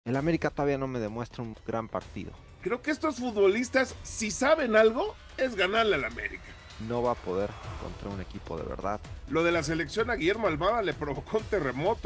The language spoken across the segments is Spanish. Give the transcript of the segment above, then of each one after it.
El América todavía no me demuestra un gran partido. Creo que estos futbolistas, si saben algo, es ganarle al América. No va a poder contra un equipo de verdad. Lo de la selección a Guillermo Almada le provocó un terremoto.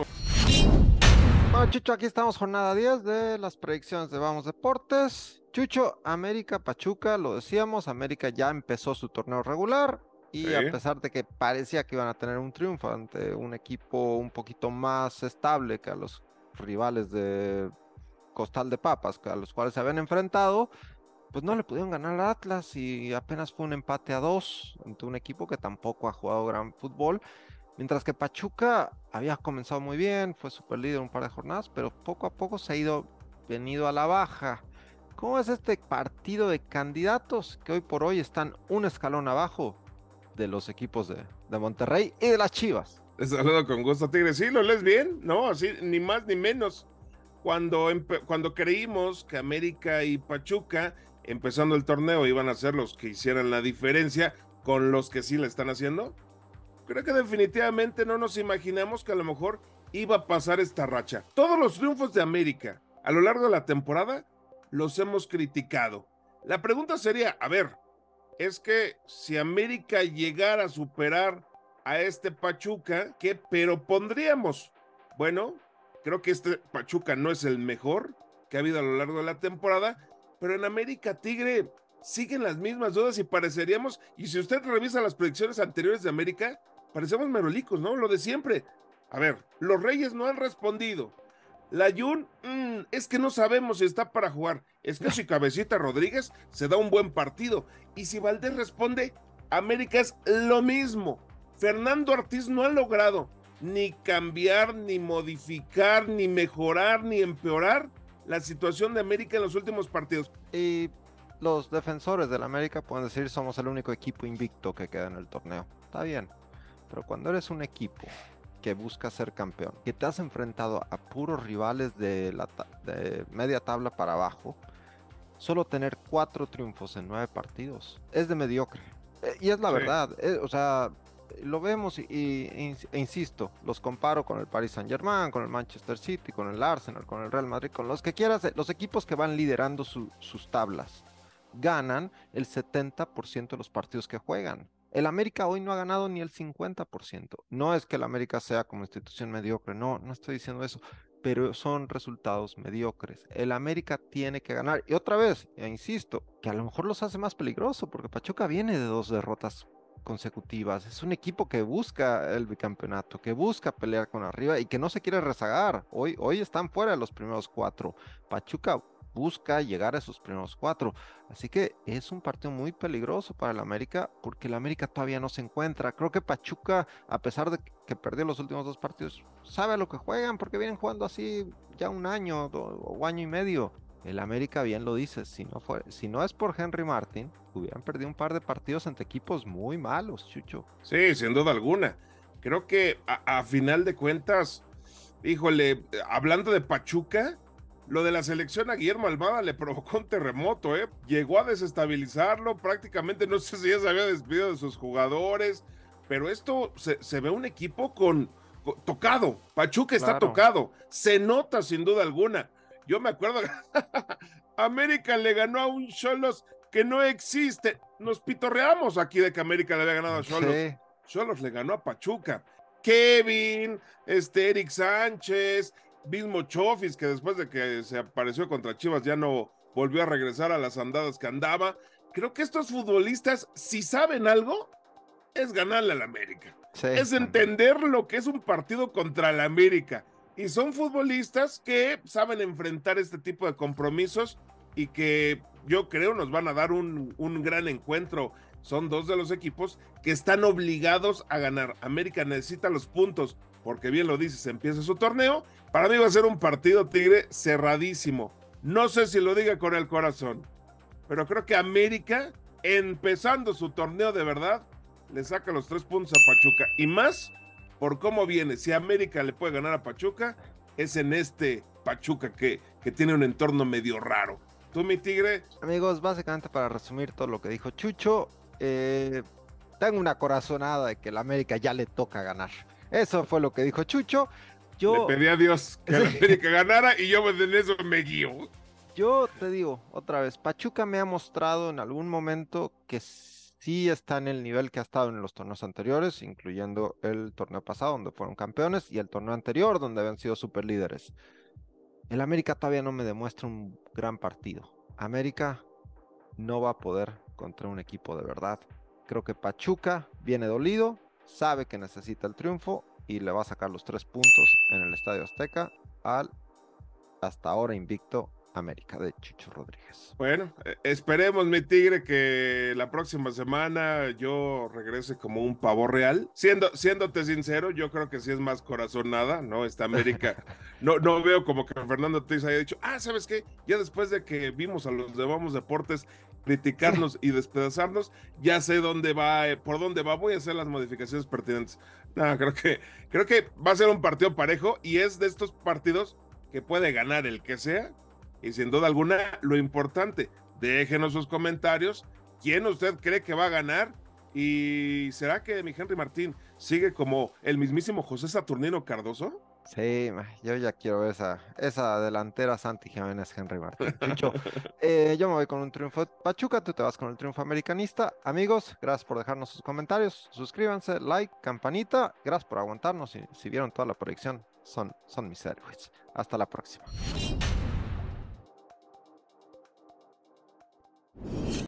Bueno, Chucho, aquí estamos, jornada 10 de las predicciones de Vamos Deportes. Chucho, América, Pachuca, lo decíamos, América ya empezó su torneo regular Sí. y a pesar de que parecía que iban a tener un triunfo ante un equipo un poquito más estable que a los rivales de Costal de Papas, a los cuales se habían enfrentado, pues no le pudieron ganar al Atlas y apenas fue un empate a dos ante un equipo que tampoco ha jugado gran fútbol. Mientras que Pachuca había comenzado muy bien, fue super líder un par de jornadas, pero poco a poco se ha venido a la baja. ¿Cómo es este partido de candidatos que hoy por hoy están un escalón abajo de los equipos de Monterrey y de las Chivas? Te saludo con gusto, Tigre. Sí, lo lees bien, ¿no? Así, ni más ni menos. Cuando creímos que América y Pachuca, empezando el torneo, iban a ser los que hicieran la diferencia con los que sí la están haciendo, creo que definitivamente no nos imaginamos que a lo mejor iba a pasar esta racha. Todos los triunfos de América a lo largo de la temporada los hemos criticado. La pregunta sería, a ver, es que si América llegara a superar a este Pachuca, ¿qué pero pondríamos? Bueno, creo que este Pachuca no es el mejor que ha habido a lo largo de la temporada, pero en América Tigre siguen las mismas dudas y pareceríamos, y si usted revisa las predicciones anteriores de América, parecemos merolicos, ¿no? Lo de siempre. A ver, los Reyes no han respondido. La Jun, es que no sabemos si está para jugar. Es que si Cabecita Rodríguez se da un buen partido. Y si Valdés responde, América es lo mismo. Fernando Ortiz no ha logrado ni cambiar, ni modificar, ni mejorar, ni empeorar la situación de América en los últimos partidos. Y los defensores del América pueden decir somos el único equipo invicto que queda en el torneo. Está bien, pero cuando eres un equipo que busca ser campeón, que te has enfrentado a puros rivales de media tabla para abajo, solo tener 4 triunfos en 9 partidos es de mediocre. Y es la Sí. verdad, o sea, lo vemos e insisto, los comparo con el Paris Saint-Germain, con el Manchester City, con el Arsenal, con el Real Madrid, con los que quieras, los equipos que van liderando sus tablas ganan el 70% de los partidos que juegan. El América hoy no ha ganado ni el 50%. No es que el América sea como institución mediocre, no, no estoy diciendo eso, pero son resultados mediocres. El América tiene que ganar. Y otra vez, insisto, que a lo mejor los hace más peligroso, porque Pachuca viene de 2 derrotas consecutivas. Es un equipo que busca el bicampeonato, que busca pelear con arriba y que no se quiere rezagar. Hoy están fuera de los primeros 4. Pachuca busca llegar a esos primeros 4. Así que es un partido muy peligroso para el América porque el América todavía no se encuentra. Creo que Pachuca, a pesar de que perdió los últimos 2 partidos, sabe a lo que juegan porque vienen jugando así ya un año o año y medio. El América, bien lo dice, si no es por Henry Martin, hubieran perdido un par de partidos ante equipos muy malos, Chucho. Sí, sin duda alguna. Creo que a final de cuentas, híjole, hablando de Pachuca, lo de la selección a Guillermo Almada le provocó un terremoto, ¿eh? Llegó a desestabilizarlo, prácticamente no sé si ya se había despedido de sus jugadores, pero esto se ve un equipo tocado. Pachuca está Claro. tocado, se nota sin duda alguna. Yo me acuerdo, América le ganó a un Xolos que no existe. Nos pitorreamos aquí de que América le había ganado a Xolos. Sí, Xolos le ganó a Pachuca. Kevin, Eric Sánchez, mismo Chofis, que después de que se apareció contra Chivas ya no volvió a regresar a las andadas que andaba. Creo que estos futbolistas, si saben algo, es ganarle al América. sí, Es también. entender lo que es un partido contra el América. Y son futbolistas que saben enfrentar este tipo de compromisos y que yo creo nos van a dar un gran encuentro. Son dos de los equipos que están obligados a ganar. América necesita los puntos, porque bien lo dices, empieza su torneo. Para mí va a ser un partido, Tigre, cerradísimo. No sé si lo diga con el corazón, pero creo que América, empezando su torneo de verdad, le saca los 3 puntos a Pachuca. Y más por cómo viene. Si América le puede ganar a Pachuca, es en este Pachuca que tiene un entorno medio raro. Tú, mi Tigre, Amigos, básicamente para resumir todo lo que dijo Chucho, tengo una corazonada de que el América ya le toca ganar. Eso fue lo que dijo Chucho. Le Yo, pedí a Dios que el América ganara y yo en eso me guío. yo te digo otra vez, Pachuca me ha mostrado en algún momento que sí está en el nivel que ha estado en los torneos anteriores, incluyendo el torneo pasado donde fueron campeones y el torneo anterior donde habían sido superlíderes. El América todavía no me demuestra un gran partido. América no va a poder contra un equipo de verdad. Creo que Pachuca viene dolido, sabe que necesita el triunfo y le va a sacar los 3 puntos en el Estadio Azteca al hasta ahora invicto América de Chicho Rodríguez. Bueno, esperemos, mi tigre, que la próxima semana yo regrese como un pavo real. Siéndote sincero, yo creo que sí es más corazonada, ¿no? Esta América. No veo como que Fernando Ortiz haya dicho, ¿sabes qué? Ya después de que vimos a los de Vamos Deportes criticarnos y despedazarnos, ya sé dónde va, por dónde va, voy a hacer las modificaciones pertinentes. No, creo que va a ser un partido parejo y es de estos partidos que puede ganar el que sea. Y sin duda alguna, lo importante, déjenos sus comentarios. ¿Quién usted cree que va a ganar? ¿Y será que mi Henry Martín sigue como el mismísimo José Saturnino Cardoso? Sí, yo ya quiero ver esa delantera Santi Jiménez Henry Martín. Chicho, yo me voy con un triunfo de Pachuca, tú te vas con el triunfo americanista. Amigos, gracias por dejarnos sus comentarios. Suscríbanse, like, campanita. Gracias por aguantarnos. Si vieron toda la proyección, son mis héroes. Hasta la próxima.